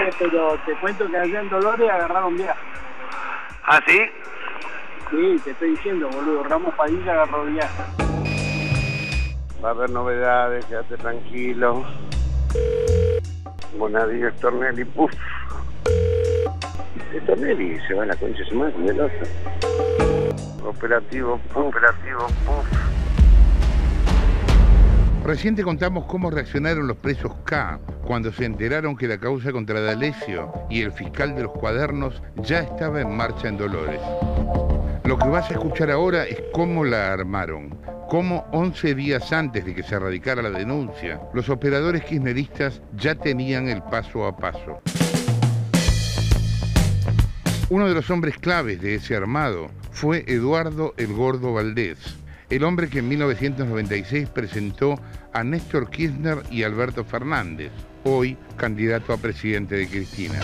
pero te cuento que allá en Dolores agarraron viaje. ¿Ah, sí? Sí, te estoy diciendo, boludo. Ramos Padilla agarró viaje. Va a haber novedades, quédate tranquilo. Bonadío, Stornelli, puf. Stornelli se va a la concha de su madre, del otro. Operativo, puf. Recién te contamos cómo reaccionaron los presos K cuando se enteraron que la causa contra D'Alessio y el fiscal de los cuadernos ya estaba en marcha en Dolores. Lo que vas a escuchar ahora es cómo la armaron, cómo 11 días antes de que se radicara la denuncia, los operadores kirchneristas ya tenían el paso a paso. Uno de los hombres claves de ese armado fue Eduardo El Gordo Valdés, el hombre que en 1996 presentó a Néstor Kirchner y Alberto Fernández, hoy candidato a presidente de Cristina.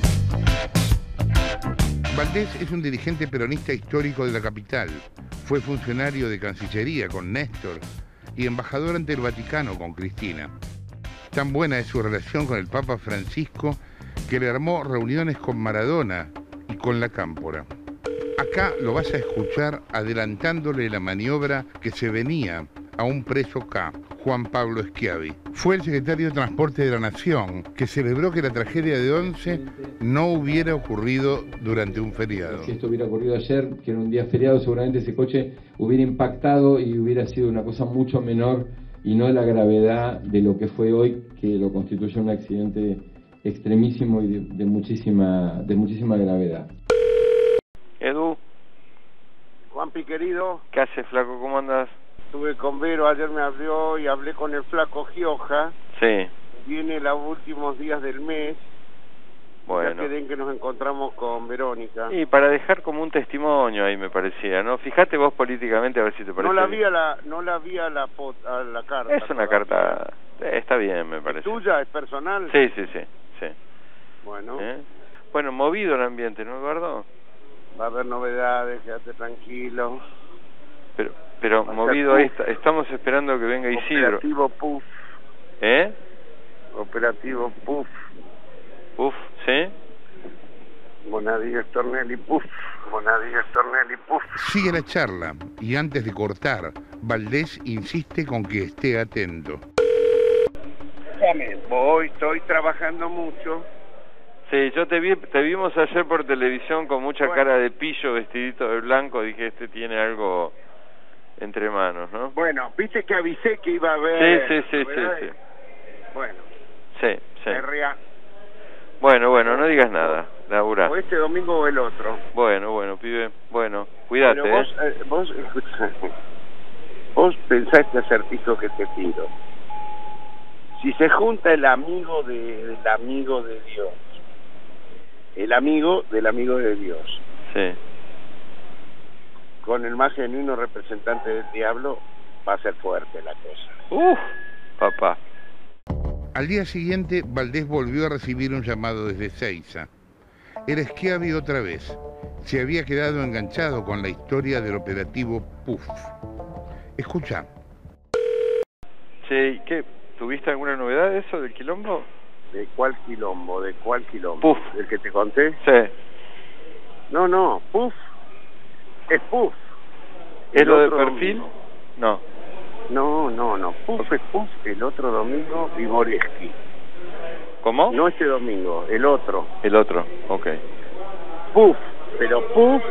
Valdés es un dirigente peronista histórico de la capital. Fue funcionario de Cancillería con Néstor y embajador ante el Vaticano con Cristina. Tan buena es su relación con el Papa Francisco que le armó reuniones con Maradona y con la Cámpora. Acá lo vas a escuchar adelantándole la maniobra que se venía a un preso K, Juan Pablo Schiavi. Fue el secretario de Transporte de la Nación que celebró que la tragedia de Once no hubiera ocurrido durante un feriado. Si esto hubiera ocurrido ayer, que era un día feriado, seguramente ese coche hubiera impactado y hubiera sido una cosa mucho menor y no la gravedad de lo que fue hoy, que lo constituye un accidente extremísimo y de muchísima gravedad. Edu, Juanpi querido, ¿qué haces, flaco? ¿Cómo andas? estuve con Vero, ayer me abrió y hablé con el flaco Gioja. Sí. Viene los últimos días del mes. Bueno. Ya quedé en que nos encontramos con Verónica. Y para dejar como un testimonio ahí me parecía, ¿no? Fíjate vos políticamente a ver si te parece. No la vi a la carta. Es una carta, está bien me parece. ¿Es tuya? ¿Es personal? Sí. Bueno. Bueno, movido el ambiente, ¿no, Eduardo? Va a haber novedades, quédate tranquilo. Pero movido ahí, estamos esperando que venga Isidro. Operativo Puff. Operativo Puff. Puff, ¿sí? Bonadío, Stornelli, Puff. Sigue la charla y antes de cortar, Valdés insiste con que esté atento. Estoy trabajando mucho. Sí, yo te vimos ayer por televisión con mucha cara de pillo, vestidito de blanco, dije, este tiene algo entre manos, ¿no? Bueno, viste que avisé que iba a haber... Sí. Bueno. Sí. R.A. Bueno, no digas nada, laburá. O este domingo o el otro. Bueno, pibe, cuídate, bueno, vos pensá este acertijo que te tiro. Si se junta el amigo del amigo de Dios, el amigo del amigo de Dios, sí, con el más genuino representante del diablo, va a ser fuerte la cosa. Papá. Al día siguiente, Valdés volvió a recibir un llamado desde Seiza. Era Schiavi otra vez. Se había quedado enganchado con la historia del operativo Puff. Escucha. Sí, ¿qué? ¿Tuviste alguna novedad de eso, del quilombo? ¿De cuál quilombo? Puff. ¿El que te conté? Sí. No, Puff. Es Puff. ¿Es lo de perfil? Domingo. No. Puff es Puff. El otro domingo, Vigoreski. ¿Cómo? No este domingo, el otro. El otro, ok. Puff, pero Puff,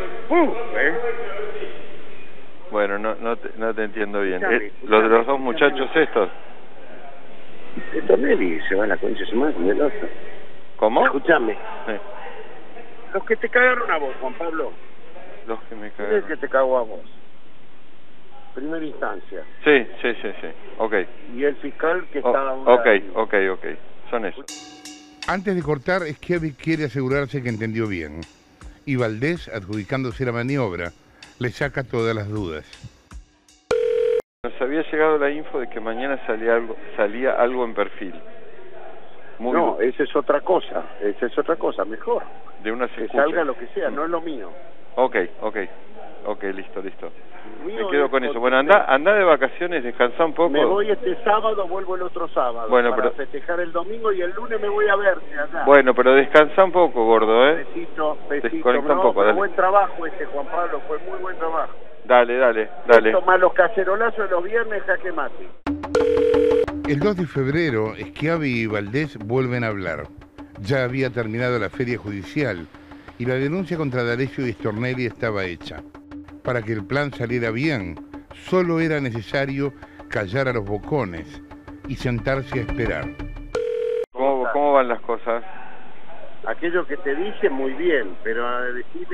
Bueno, no te entiendo bien. Escuchame, ¿Los de los dos muchachos estos? Stornelli se va a la concha de su madre, del otro. ¿Cómo? Escuchame. Sí. Los que te cagaron a vos, Juan Pablo. Los que me ¿Quién es cagaron. el que te cagó a vos? Primera instancia. Sí, ok. Y el fiscal que estaba... Ok. Son esos. Antes de cortar, Schiavi quiere asegurarse que entendió bien. Y Valdés, adjudicándose la maniobra, le saca todas las dudas. Nos había llegado la info de que mañana salía algo en perfil. Esa es otra cosa, mejor. De una que escucha. salga lo que sea, no es lo mío. Ok, listo. Me quedo con eso. Bueno, anda de vacaciones, descansa un poco. Me voy este sábado, vuelvo el otro sábado. Bueno, para pero festejar el domingo y el lunes me voy a verte allá. Bueno, pero descansa un poco, gordo, Besito. Desconecta un poco, dale. Buen trabajo Juan Pablo, fue muy buen trabajo. Dale. Tomar los cacerolazos de los viernes, jaque mate. El 2 de febrero, Schiavi y Valdés vuelven a hablar. Ya había terminado la feria judicial y la denuncia contra D'Alessio y Stornelli estaba hecha. Para que el plan saliera bien, solo era necesario callar a los bocones y sentarse a esperar. ¿Cómo van las cosas? Aquello que te dije muy bien, pero decirle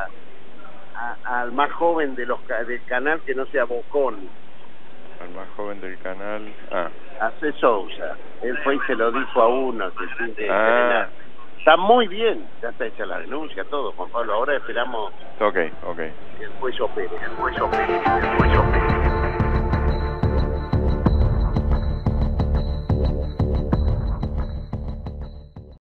al más joven del canal que no sea bocón. Al más joven del canal. A C. Sousa. Él fue y se lo dijo a uno que sin entrenar. Está muy bien, ya está hecha la denuncia, todo, Juan Pablo. Ahora esperamos Ok. que el juez opere.